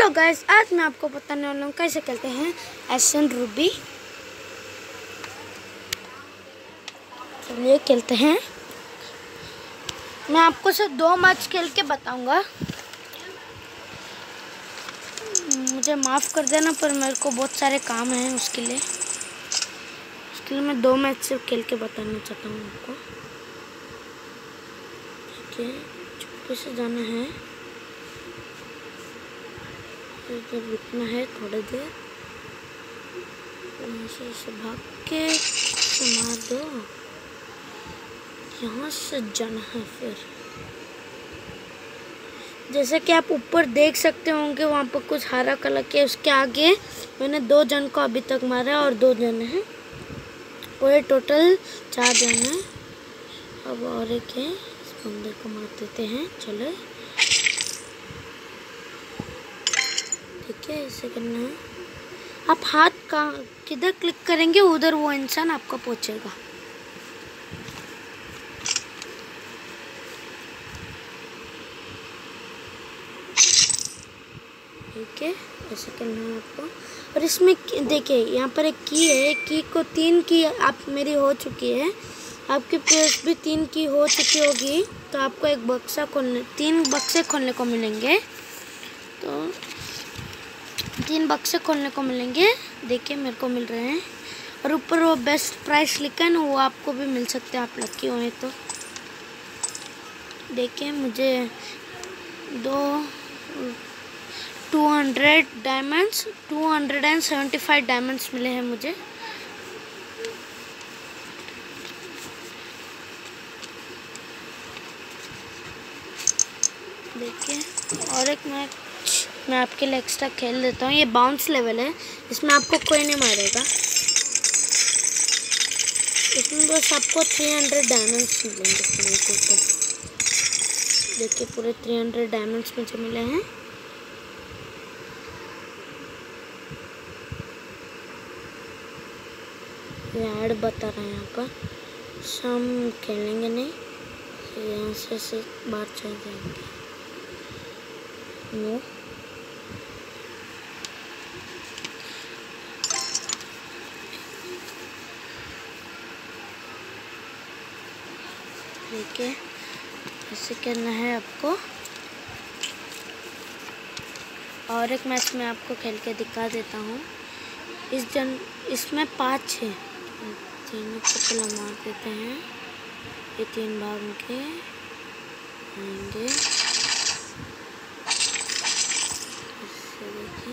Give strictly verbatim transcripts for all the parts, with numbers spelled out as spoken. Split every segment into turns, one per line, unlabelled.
Hello guys, आज मैं आपको बताने वाला हूँ कैसे खेलते हैं एशियन रूबी। चलिए खेलते हैं। मैं आपको सिर्फ दो मैच खेल के बताऊंगा। मुझे माफ़ कर देना, पर मेरे को बहुत सारे काम हैं उसके लिए उसके लिए मैं दो मैच सिर्फ खेल के बताना चाहता हूँ आपको। ठीक है, चुपके से जाना है, इधर रुकना है थोड़ी देर, यहाँ से इसे भाग के मार दो, यहाँ से जाना है। फिर जैसे कि आप ऊपर देख सकते होंगे, वहाँ पर कुछ हरा कलर के, उसके आगे मैंने दो जन को अभी तक मारा और दो जन हैं, पूरे टोटल चार जन हैं। अब और एक है, इस बंदे को मार देते हैं। चलो ठीक है, ऐसे करना है। आप हाथ का किधर क्लिक करेंगे, उधर वो इंसान आपको पहुंचेगा। ठीक है, ऐसे करना है आपको। और इसमें देखिए, यहाँ पर एक की है, की को तीन की आप मेरी हो चुकी है, आपके पास भी तीन की हो चुकी होगी, तो आपको एक बक्सा खोलने तीन बक्से खोलने को मिलेंगे। तो तीन बक्से खोलने को मिलेंगे, देखिए मेरे को मिल रहे हैं। और ऊपर वो बेस्ट प्राइस लिखा है ना, वो आपको भी मिल सकते हैं, आप लकी हुए तो। देखिए मुझे दो two hundred diamonds two hundred and seventy five diamonds मिले हैं मुझे। देखिए, और एक मैच मैं आपके लिए एक्स्ट्रा खेल देता हूँ। ये बाउंस लेवल है, इसमें आपको कोई नहीं मारेगा। इसमें बस आपको थ्री हंड्रेड डायमंड्स मिलेंगे पूरे टोटल। देखिए पूरे थ्री हंड्रेड डायमंड्स मुझे मिले हैं। ये ऐड बता रहा है यहाँ पर, हम खेलेंगे नहीं, यहाँ से से बाहर चल जाएंगे। नो, ठीक है, ऐसे करना है आपको। और एक मैच में आपको खेल के दिखा देता हूँ। इस जन इसमें पाँच है, तीनों को पहला मार देते हैं। ये तीन भाग के आएंगे, इससे देखिए।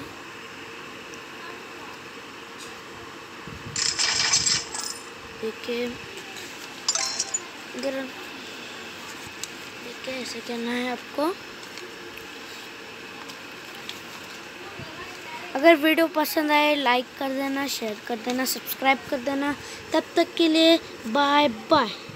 देखिए इधर, देखिए ऐसे करना है आपको। अगर वीडियो पसंद आए लाइक कर देना, शेयर कर देना, सब्सक्राइब कर देना। तब तक के लिए बाय बाय।